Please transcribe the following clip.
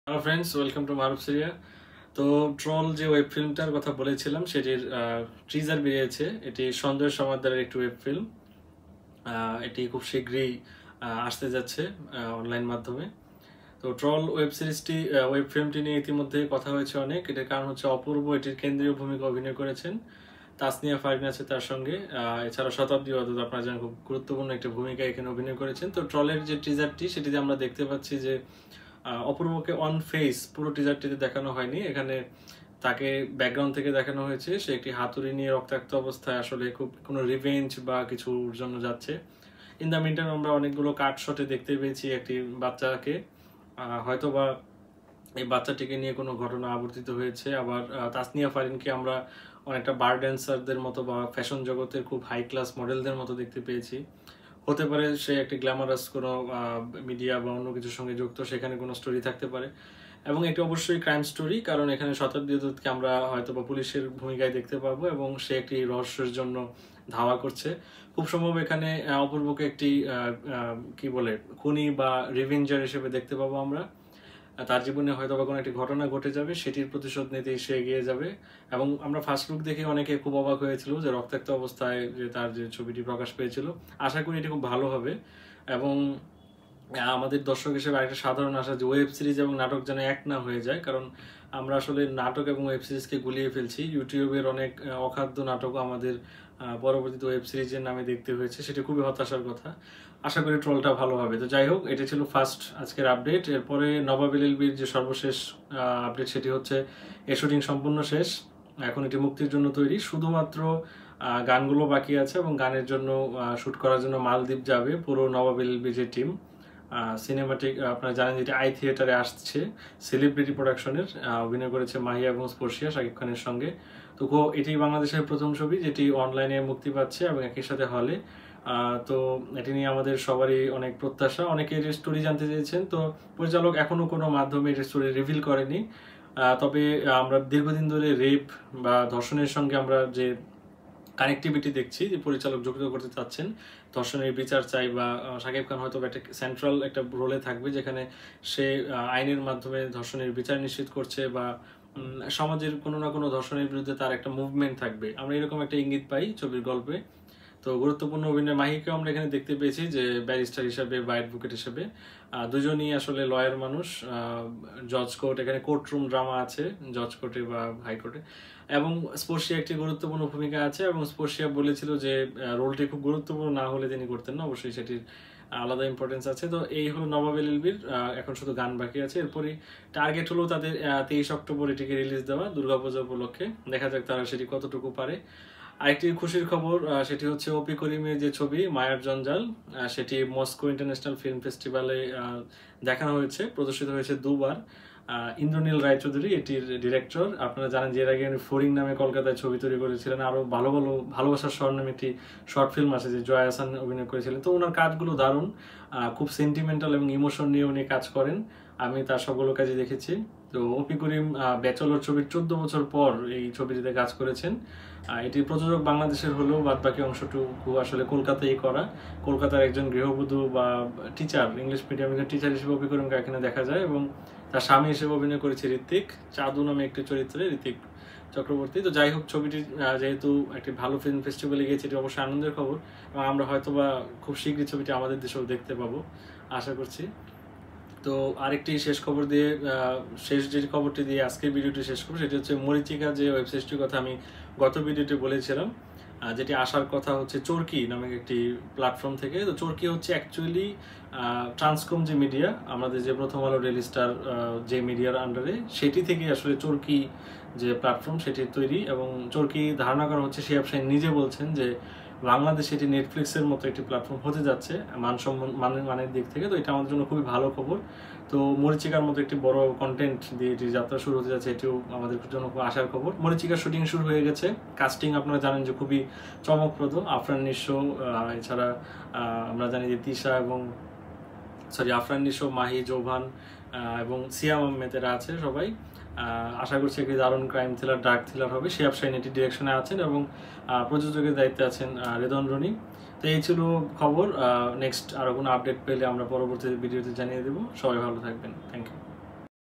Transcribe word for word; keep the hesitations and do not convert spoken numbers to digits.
Hello friends, welcome to Maruf সিরিয়া। তো troll যে ওয়েব ফিল্মটার কথা বলেছিলাম সেটির ট্রিজার বেরিয়েছে। এটি সঞ্জয় সমাদ্দারের একটি ওয়েব ফিল্ম। এটি খুব শীঘ্রই আসতে যাচ্ছে অনলাইন মাধ্যমে। তো ট্রল ওয়েব সিরিজটি ওয়েব ফিল্মটি নিয়ে ইতিমধ্যে কথা হয়েছে অনেক। এটার কারণ হচ্ছে অপূর্ব এটির কেন্দ্রীয় ভূমিকা অভিনয় করেছেন। তাসনিয়া ফারিন আছে তার সঙ্গে, এছাড়া শতাব্দী ওয়াদুদ আপনারা জানেন খুব গুরুত্বপূর্ণ একটা ভূমিকা এখানে অভিনয় করেছেন। তো ট্রলের যে টিজারটি সেটিতে আমরা দেখতে পাচ্ছি যে অপূর্বকে অন ফেস পুরো টিজারটিতে দেখানো হয়নি, এখানে তাকে ব্যাকগ্রাউন্ড থেকে দেখানো হয়েছে। সে একটি হাতুড়ি নিয়ে রক্তাক্ত অবস্থায় আসলে খুব কোনো রিভেঞ্জ বা কিছুর জন্য যাচ্ছে। ইন দ্য মিনটাইম আমরা অনেকগুলো কাট শটে দেখতে পেয়েছি একটি বাচ্চাকে, হয়তো বা এই বাচ্চাটিকে নিয়ে কোনো ঘটনা আবর্তিত হয়েছে। আবার তাসনিয়া ফারিনকে আমরা অনেকটা বার ড্যান্সারদের মতো বা ফ্যাশন জগতের খুব হাই ক্লাস মডেলদের মতো দেখতে পেয়েছি। হতে পারে সে একটি গ্ল্যামারাস কোনো মিডিয়া বা অন্য কিছুর সঙ্গে যুক্ত, সেখানে কোনো স্টোরি থাকতে পারে। এবং এটি অবশ্যই ক্রাইম স্টোরি, কারণ এখানে শতাব্দী ওয়াদুদকে আমরা হয়তো বা পুলিশের ভূমিকায় দেখতে পাবো এবং সে একটি রহস্যের জন্য ধাওয়া করছে। খুব সম্ভব এখানে অপূর্বকে একটি কি বলে খুনি বা রিভেঞ্জার হিসেবে দেখতে পাবো আমরা। তার জীবনে হয়তো বা কোনো একটি ঘটনা ঘটে যাবে, সেটির প্রতিশোধ নিতেই সে এগিয়ে যাবে। এবং আমরা ফার্স্ট লুক দেখে অনেকে খুব অবাক হয়েছিল যে রক্তাক্ত অবস্থায় যে তার যে ছবিটি প্রকাশ পেয়েছিল। আশা করি এটি খুব ভালো হবে। এবং আমাদের দর্শক হিসেবে আরেকটা সাধারণ আশা যে ওয়েব সিরিজ এবং নাটক যেন এক না হয়ে যায়, কারণ আমরা আসলে নাটক এবং ওয়েব সিরিজকে গুলিয়ে ফেলছি। ইউটিউবের অনেক অখাদ্য নাটক আমাদের পরবর্তীতে ওয়েব সিরিজের নামে দেখতে হয়েছে, সেটা খুবই হতাশার কথা। আশা করি ট্রলটা ভালো হবে। তো যাই হোক, এটা ছিল ফার্স্ট আজকের আপডেট। এরপরে নবাব এলএলবির যে সর্বশেষ আপডেট সেটি হচ্ছে এর শুটিং সম্পূর্ণ শেষ, এখন এটি মুক্তির জন্য তৈরি। শুধুমাত্র গানগুলো বাকি আছে এবং গানের জন্য শুট করার জন্য মালদ্বীপ যাবে পুরো নবাব এলএলবির যে টিম। সিনেমাটিক আপনারা জানেন যেটি আই থিয়েটারে আসছে, সেলিব্রিটি প্রোডাকশনের। অভিনয় করেছে মাহিয়া এবং স্পর্শিয়া শাকিব খানের সঙ্গে। তো এটি বাংলাদেশের প্রথম ছবি যেটি অনলাইনে মুক্তি পাচ্ছে এবং একই সাথে হলে। তো এটি নিয়ে আমাদের সবারই অনেক প্রত্যাশা। অনেকে এর স্টোরি জানতে চেয়েছেন, তো পরিচালক এখনো কোনো মাধ্যমে এর স্টোরি রিভিল করেনি। তবে আমরা দীর্ঘদিন ধরে রেপ বা ধর্ষণের সঙ্গে আমরা যে কানেক্টিভিটি দেখছি, যে পরিচালক যুক্ত করতে চাচ্ছেন, ধর্ষণের বিচার চাই, বা শাকিব খান হয়তো একটা সেন্ট্রাল একটা রোলে থাকবে যেখানে সে আইনের মাধ্যমে ধর্ষণের বিচার নিশ্চিত করছে বা সমাজের কোনো না কোনো ধর্ষণের বিরুদ্ধে তার একটা মুভমেন্ট থাকবে। আমরা এরকম একটা ইঙ্গিত পাই ছবির গল্পে। তো গুরুত্বপূর্ণ অভিনয় মাহিকেও আমরা এখানে দেখতে পেয়েছি যে ব্যারিস্টার হিসাবে বা অ্যাডভোকেট হিসেবে। দুজনই আসলে লয়ার মানুষ। জজ কোর্ট, এখানে কোর্টরুম ড্রামা আছে জজ কোর্টে বা হাইকোর্টে। এবং স্পর্শিয়া একটি গুরুত্বপূর্ণ ভূমিকা আছে এবং স্পর্শিয়া বলেছিল যে রোলটি খুব গুরুত্বপূর্ণ না হলে তিনি করতেন না, অবশ্যই সেটির আলাদা ইম্পর্টেন্স আছে। তো এই হলো নবাব এলএলবির, এখন শুধু গান বাকি আছে। এরপরই টার্গেট হলো তাদের তেইশ অক্টোবর এটিকে রিলিজ দেওয়া দুর্গাপূজা উপলক্ষে। দেখা যাক তারা সেটি কতটুকু পারে। আরেকটি খুশির খবর, সেটি হচ্ছে অপি করিমের যে ছবি মায়ার জঞ্জাল, সেটি মস্কো ইন্টারন্যাশনাল ফিল্ম ফেস্টিভ্যালে দেখানো হয়েছে, প্রদর্শিত হয়েছে দুবার। ইন্দ্রনীল রায়চৌধুরী এটির ডিরেক্টর। আপনারা জানেন যে এর আগে উনি ফরিং নামে কলকাতায় ছবি তৈরি করেছিলেন। আরো ভালো ভালো ভালোবাসার স্বর নামে একটি শর্ট ফিল্ম আছে যে জয়া হাসান অভিনয় করেছিলেন। তো ওনার কাজগুলো দারুণ, খুব সেন্টিমেন্টাল এবং ইমোশন নিয়ে উনি কাজ করেন। আমি তার সবগুলো কাজই দেখেছি। তো অপি করিম ব্যাচেলর ছবির চোদ্দ বছর পর এই ছবিটিতে কাজ করেছেন। এটির প্রযোজক বাংলাদেশের হলেও বাদ বাকি অংশটুকু আসলে কলকাতায় করা। কলকাতার একজন গৃহবধূ বা টিচার, ইংলিশ মিডিয়ামের টিচার হিসেবে অপি করিমকে এখানে দেখা যায় এবং তার স্বামী হিসেবে অভিনয় করেছে ঋত্বিক চাঁদু নামে একটি চরিত্রে, ঋত্বিক চক্রবর্তী। তো যাই হোক, ছবিটি যেহেতু একটি ভালো ফিল্ম ফেস্টিভ্যালে গিয়েছে, এটি অবশ্যই আনন্দের খবর এবং আমরা হয়তো বা খুব শীঘ্রই ছবিটি আমাদের দেশেও দেখতে পাবো আশা করছি। তো আরেকটি শেষ খবর দিয়ে শেষ যে খবরটি দিয়ে আজকের ভিডিওটি শেষ করবো সেটি হচ্ছে মরিচিকা, যে ওয়েব সিরিজটির কথা আমি গত ভিডিওতে বলেছিলাম, যেটি আসার কথা হচ্ছে চরকি নামে একটি প্ল্যাটফর্ম থেকে। তো চরকি হচ্ছে অ্যাকচুয়ালি ট্রান্সকম যে মিডিয়া, আমাদের যে প্রথম আলো ডেইলি স্টার যে মিডিয়ার আন্ডারে, সেটি থেকে আসলে চরকি যে প্ল্যাটফর্ম সেটি তৈরি। এবং চরকি ধারণা করা হচ্ছে, শিহাব শাহীন নিজে বলছেন যে বাংলাদেশে এটি নেটফ্লিক্সের মতো একটি প্ল্যাটফর্ম হতে যাচ্ছে মানসম্মান মানের মানের দিক থেকে। তো এটা আমাদের জন্য খুবই ভালো খবর। তো মরিচিকার মতো একটি বড় কন্টেন্ট দিয়ে এটি যাত্রা শুরু হতে যাচ্ছে, এটিও আমাদের জন্য খুব আশার খবর। মরিচিকার শুটিং শুরু হয়ে গেছে, কাস্টিং আপনারা জানেন যে খুবই চমকপ্রদ। আফরান নিশো, এছাড়া আমরা জানি যে তিশা এবং সরি আফরান নিশো, মাহি, জোভান এবং সিয়াম আহমেদেরা আছে সবাই। আশা করছি একটি দারুণ ক্রাইম থ্রিলার, ডার্ক থ্রিলার হবে। শিহাব শাহীন এটি ডিরেকশনে আছেন এবং প্রযোজকের দায়িত্বে আছেন রেদন রনি। তো এই ছিল খবর। নেক্সট আরো কোনো আপডেট পেলে আমরা পরবর্তী ভিডিওতে জানিয়ে দেবো। সবাই ভালো থাকবেন। Thank you.